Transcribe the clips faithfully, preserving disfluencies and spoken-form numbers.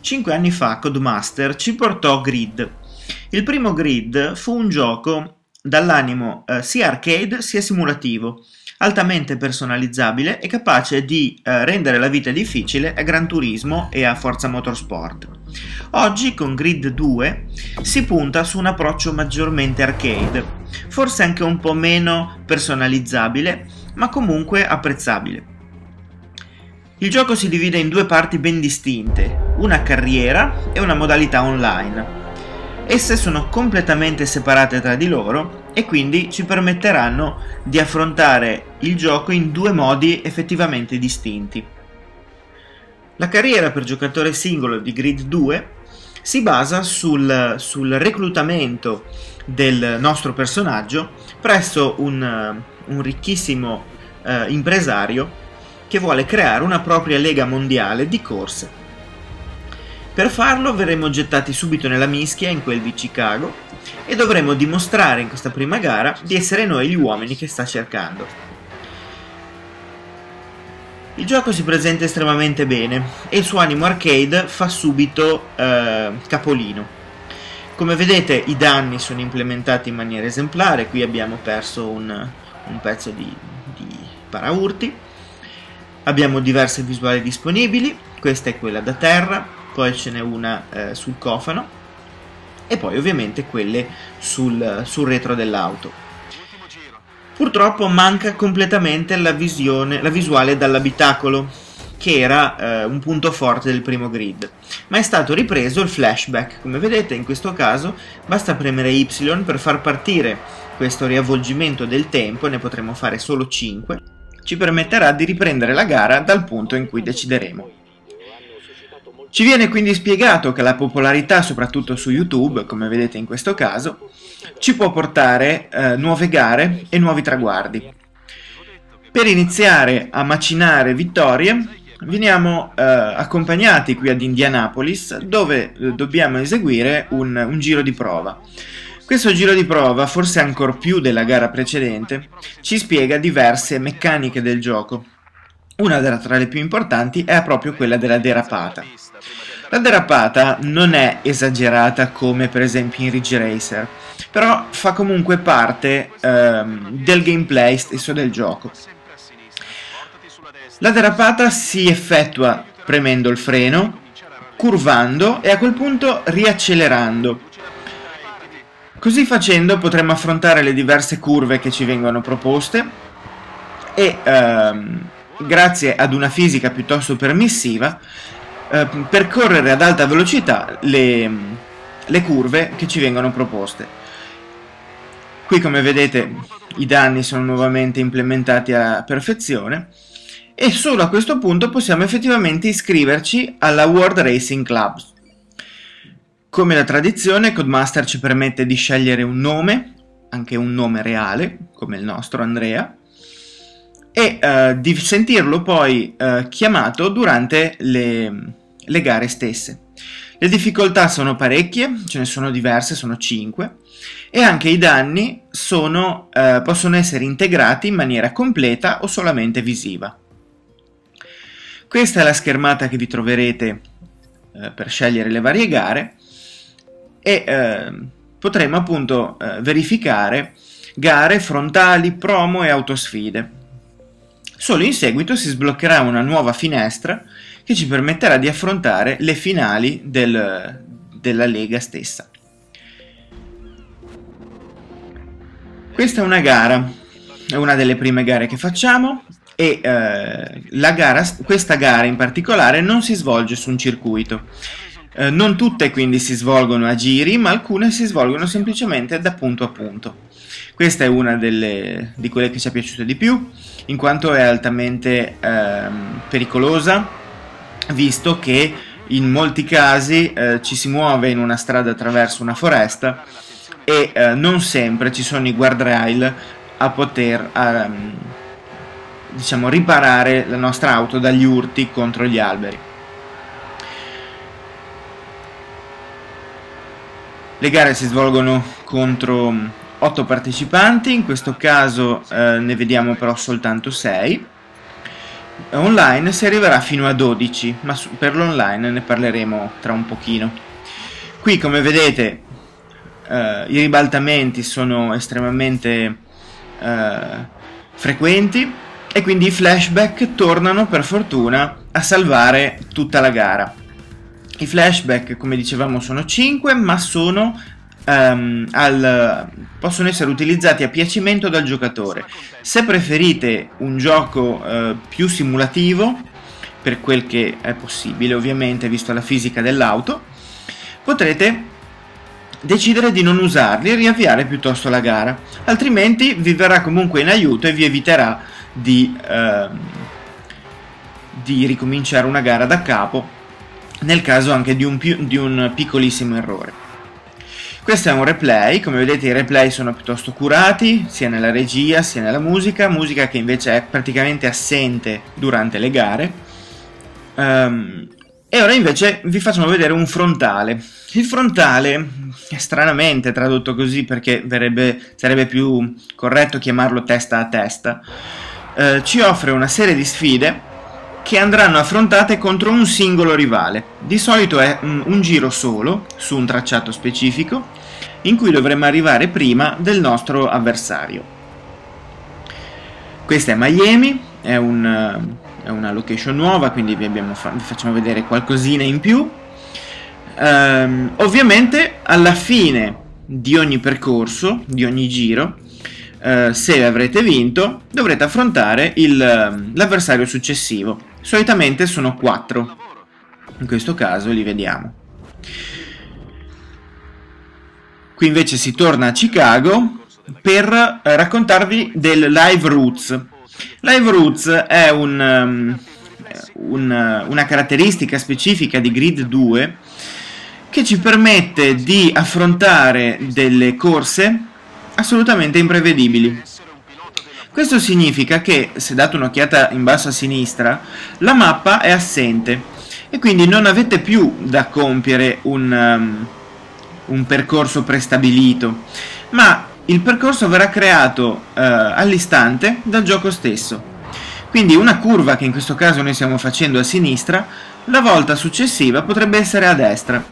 Cinque anni fa Codemaster ci portò Grid. Il primo Grid fu un gioco dall'animo eh, sia arcade sia simulativo, altamente personalizzabile e capace di eh, rendere la vita difficile a Gran Turismo e a Forza Motorsport. Oggi con Grid due si punta su un approccio maggiormente arcade, forse anche un po' meno personalizzabile, ma comunque apprezzabile. Il gioco si divide in due parti ben distinte, una carriera e una modalità online. Esse sono completamente separate tra di loro e quindi ci permetteranno di affrontare il gioco in due modi effettivamente distinti. La carriera per giocatore singolo di Grid due si basa sul, sul reclutamento del nostro personaggio presso un, un ricchissimo eh, impresario che vuole creare una propria lega mondiale di corse. Per farlo verremo gettati subito nella mischia in quel di Chicago e dovremo dimostrare in questa prima gara di essere noi gli uomini che sta cercando. Il gioco si presenta estremamente bene e il suo animo arcade fa subito eh, capolino. Come vedete i danni sono implementati in maniera esemplare, qui abbiamo perso un, un pezzo di, di paraurti. Abbiamo diverse visuali disponibili, questa è quella da terra, poi ce n'è una eh, sul cofano e poi ovviamente quelle sul, sul retro dell'auto. Purtroppo manca completamente la, visione, la visuale dall'abitacolo, che era eh, un punto forte del primo Grid, ma è stato ripreso il flashback. Come vedete in questo caso basta premere Y per far partire questo riavvolgimento del tempo, ne potremo fare solo cinque. Ci permetterà di riprendere la gara dal punto in cui decideremo. Ci viene quindi spiegato che la popolarità, soprattutto su YouTube, come vedete in questo caso, ci può portare eh, nuove gare e nuovi traguardi. Per iniziare a macinare vittorie, veniamo eh, accompagnati qui ad Indianapolis, dove eh, dobbiamo eseguire un, un giro di prova. Questo giro di prova, forse ancor più della gara precedente, ci spiega diverse meccaniche del gioco. Una tra le più importanti è proprio quella della derapata. La derapata non è esagerata come per esempio in Ridge Racer, però fa comunque parte ehm, del gameplay stesso del gioco. La derapata si effettua premendo il freno, curvando e a quel punto riaccelerando. Così facendo potremo affrontare le diverse curve che ci vengono proposte e ehm, grazie ad una fisica piuttosto permissiva eh, percorrere ad alta velocità le, le curve che ci vengono proposte. Qui come vedete i danni sono nuovamente implementati a perfezione e solo a questo punto possiamo effettivamente iscriverci alla World Racing Club. Come la tradizione, Codemaster ci permette di scegliere un nome, anche un nome reale, come il nostro Andrea, e eh, di sentirlo poi eh, chiamato durante le, le gare stesse. Le difficoltà sono parecchie, ce ne sono diverse, sono cinque, e anche i danni sono, eh, possono essere integrati in maniera completa o solamente visiva. Questa è la schermata che vi troverete eh, per scegliere le varie gare, e eh, potremo appunto eh, verificare gare, frontali, promo e autosfide. Solo in seguito si sbloccherà una nuova finestra che ci permetterà di affrontare le finali del, della lega stessa. Questa è una gara, è una delle prime gare che facciamo e eh, la gara, questa gara in particolare non si svolge su un circuito. Eh, non tutte quindi si svolgono a giri, ma alcune si svolgono semplicemente da punto a punto. Questa è una delle, di quelle che ci è piaciuta di più, in quanto è altamente ehm, pericolosa, visto che in molti casi eh, ci si muove in una strada attraverso una foresta e eh, non sempre ci sono i guardrail a poter ehm, diciamo, riparare la nostra auto dagli urti contro gli alberi. Le gare si svolgono contro otto partecipanti, in questo caso eh, ne vediamo però soltanto sei. online si arriverà fino a dodici, ma per l'online ne parleremo tra un pochino. Qui, come vedete, eh, i ribaltamenti sono estremamente eh, frequenti e quindi i flashback tornano per fortuna a salvare tutta la gara. I flashback, come dicevamo, sono cinque, ma sono Um, al, possono essere utilizzati a piacimento dal giocatore. Se preferite un gioco uh, più simulativo, per quel che è possibile ovviamente visto la fisica dell'auto, potrete decidere di non usarli e riavviare piuttosto la gara, altrimenti vi verrà comunque in aiuto e vi eviterà di, uh, di ricominciare una gara da capo nel caso anche di un, più, di un piccolissimo errore. Questo è un replay, come vedete i replay sono piuttosto curati, sia nella regia sia nella musica, musica che invece è praticamente assente durante le gare. Um, e ora invece vi facciamo vedere un frontale. Il frontale è stranamente tradotto così perché verrebbe, sarebbe più corretto chiamarlo testa a testa. Uh, ci offre una serie di sfide che andranno affrontate contro un singolo rivale. Di solito è un, un giro solo, su un tracciato specifico, in cui dovremo arrivare prima del nostro avversario. Questa è Miami, è, un, è una location nuova, quindi vi, abbiamo fa vi facciamo vedere qualcosina in più. Um, ovviamente alla fine di ogni percorso, di ogni giro, Uh, se avrete vinto, dovrete affrontare l'avversario successivo. Solitamente sono quattro. In questo caso li vediamo. Qui invece si torna a Chicago per uh, raccontarvi del Live Routes. Live Routes è un, um, un, una caratteristica specifica di Grid due che ci permette di affrontare delle corse assolutamente imprevedibili. Questo significa che, se date un'occhiata in basso a sinistra, la mappa è assente e quindi non avete più da compiere un, um, un percorso prestabilito, ma il percorso verrà creato uh, all'istante dal gioco stesso. Quindi una curva che in questo caso noi stiamo facendo a sinistra, la volta successiva potrebbe essere a destra.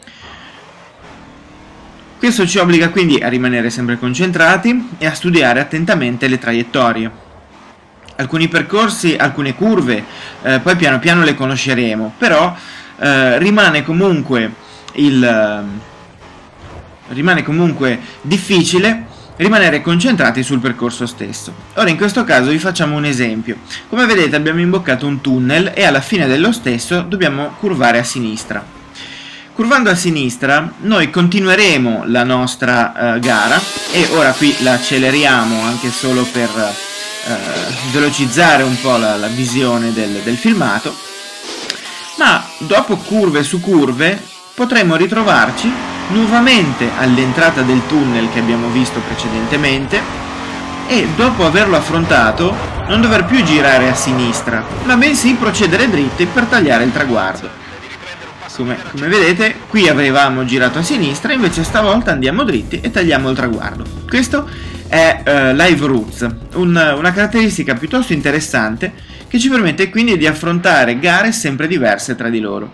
Questo ci obbliga quindi a rimanere sempre concentrati e a studiare attentamente le traiettorie. Alcuni percorsi, alcune curve, eh, poi piano piano le conosceremo, però eh, rimane comunque il, eh, rimane comunque difficile rimanere concentrati sul percorso stesso. Ora in questo caso vi facciamo un esempio. Come vedete abbiamo imboccato un tunnel e alla fine dello stesso dobbiamo curvare a sinistra. Curvando a sinistra noi continueremo la nostra uh, gara e ora qui la acceleriamo anche solo per uh, velocizzare un po' la, la visione del, del filmato, ma dopo curve su curve potremo ritrovarci nuovamente all'entrata del tunnel che abbiamo visto precedentemente e dopo averlo affrontato non dover più girare a sinistra, ma bensì procedere dritti per tagliare il traguardo. Come, come vedete, qui avevamo girato a sinistra, invece stavolta andiamo dritti e tagliamo il traguardo. Questo è uh, Live Routes, un, una caratteristica piuttosto interessante che ci permette quindi di affrontare gare sempre diverse tra di loro.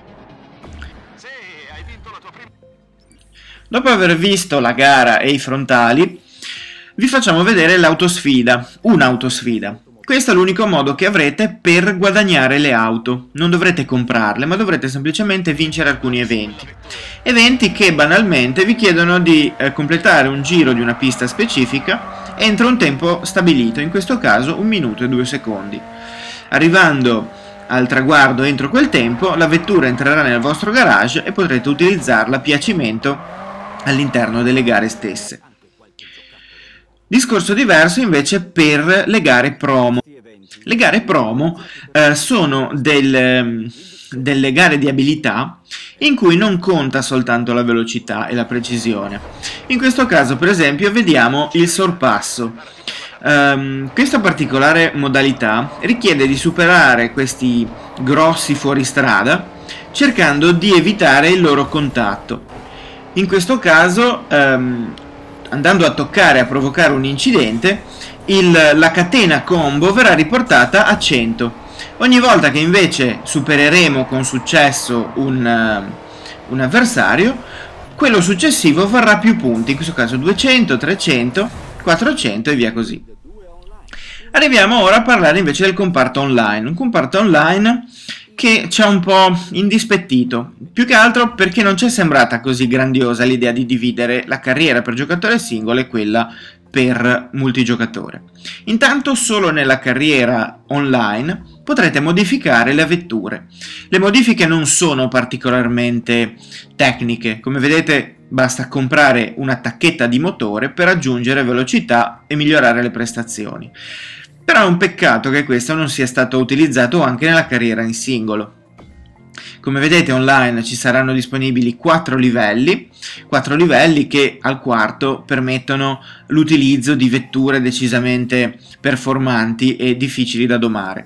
Dopo aver visto la gara e i frontali, vi facciamo vedere l'autosfida, un'autosfida. Questo è l'unico modo che avrete per guadagnare le auto. Non dovrete comprarle, ma dovrete semplicemente vincere alcuni eventi. Eventi che banalmente vi chiedono di eh, completare un giro di una pista specifica entro un tempo stabilito, in questo caso un minuto e due secondi. Arrivando al traguardo entro quel tempo, la vettura entrerà nel vostro garage e potrete utilizzarla a piacimento all'interno delle gare stesse. Discorso diverso invece per le gare promo. Le gare promo eh, sono del, delle gare di abilità in cui non conta soltanto la velocità e la precisione. In questo caso, per esempio, vediamo il sorpasso. Um, questa particolare modalità richiede di superare questi grossi fuoristrada cercando di evitare il loro contatto. In questo caso, um, andando a toccare e a provocare un incidente, il, la catena combo verrà riportata a cento Ogni volta che invece supereremo con successo un, uh, un avversario, quello successivo varrà più punti, in questo caso duecento, trecento, quattrocento e via così. Arriviamo ora a parlare invece del comparto online, un comparto online che ci ha un po' indispettito, più che altro perché non ci è sembrata così grandiosa l'idea di dividere la carriera per giocatore singolo e quella per multigiocatore. Intanto solo nella carriera online potrete modificare le vetture. Le modifiche non sono particolarmente tecniche, come vedete basta comprare una tacchetta di motore per aggiungere velocità e migliorare le prestazioni. Però è un peccato che questo non sia stato utilizzato anche nella carriera in singolo. Come vedete online ci saranno disponibili quattro livelli, quattro livelli che al quarto permettono l'utilizzo di vetture decisamente performanti e difficili da domare.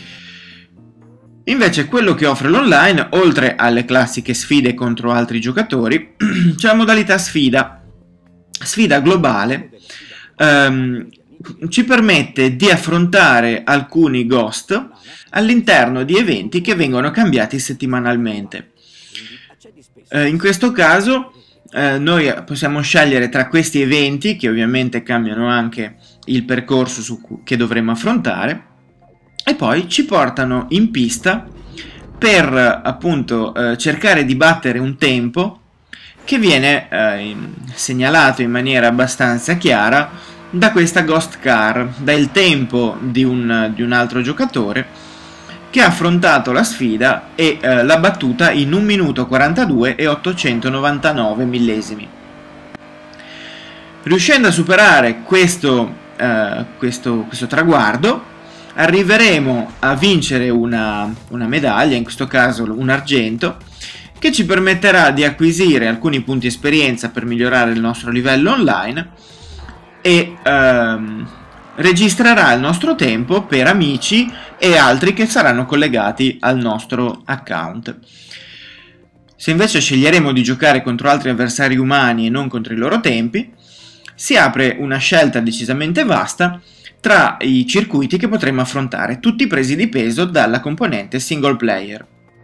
Invece quello che offre l'online, oltre alle classiche sfide contro altri giocatori, c'è la modalità sfida, sfida globale, ehm, ci permette di affrontare alcuni ghost all'interno di eventi che vengono cambiati settimanalmente. Eh, in questo caso eh, noi possiamo scegliere tra questi eventi, che ovviamente cambiano anche il percorso su cui, che dovremo affrontare, e poi ci portano in pista per appunto eh, cercare di battere un tempo che viene eh, segnalato in maniera abbastanza chiara da questa Ghost Car, dal tempo di un, di un altro giocatore che ha affrontato la sfida e eh, l'ha battuta in un minuto quarantadue e ottocentonovantanove millesimi. Riuscendo a superare questo, eh, questo, questo traguardo, arriveremo a vincere una, una medaglia, in questo caso un argento, che ci permetterà di acquisire alcuni punti esperienza per migliorare il nostro livello online e ehm, registrerà il nostro tempo per amici e altri che saranno collegati al nostro account. Se invece sceglieremo di giocare contro altri avversari umani e non contro i loro tempi, si apre una scelta decisamente vasta tra i circuiti che potremo affrontare, tutti presi di peso dalla componente single player.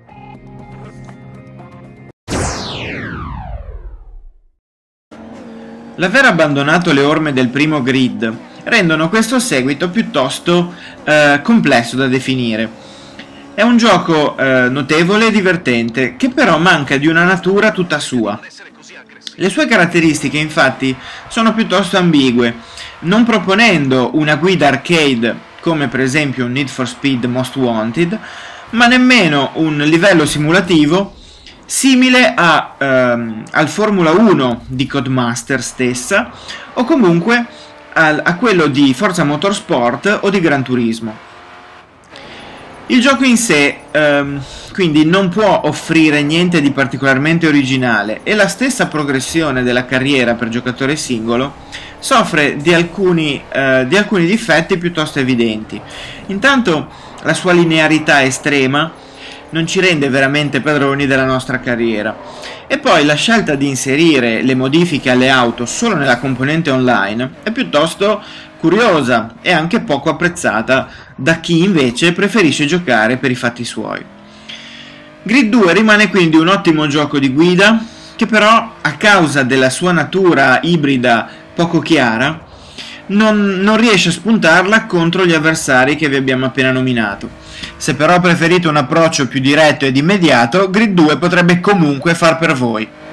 L'aver abbandonato le orme del primo grid rendono questo seguito piuttosto eh, complesso da definire. È un gioco eh, notevole e divertente, che però manca di una natura tutta sua. Le sue caratteristiche infatti sono piuttosto ambigue, non proponendo una guida arcade come per esempio un Need for Speed Most Wanted, ma nemmeno un livello simulativo simile a, ehm, al Formula uno di Codemaster stessa, o comunque al, a quello di Forza Motorsport o di Gran Turismo. Il gioco in sé ehm, quindi non può offrire niente di particolarmente originale e la stessa progressione della carriera per giocatore singolo soffre di alcuni, eh, di alcuni difetti piuttosto evidenti. Intanto la sua linearità estrema non ci rende veramente padroni della nostra carriera, e poi la scelta di inserire le modifiche alle auto solo nella componente online è piuttosto curiosa e anche poco apprezzata da chi invece preferisce giocare per i fatti suoi. Grid due rimane quindi un ottimo gioco di guida che però, a causa della sua natura ibrida poco chiara, non, non riesce a spuntarla contro gli avversari che vi abbiamo appena nominato. Se però preferite un approccio più diretto ed immediato, Grid due potrebbe comunque far per voi.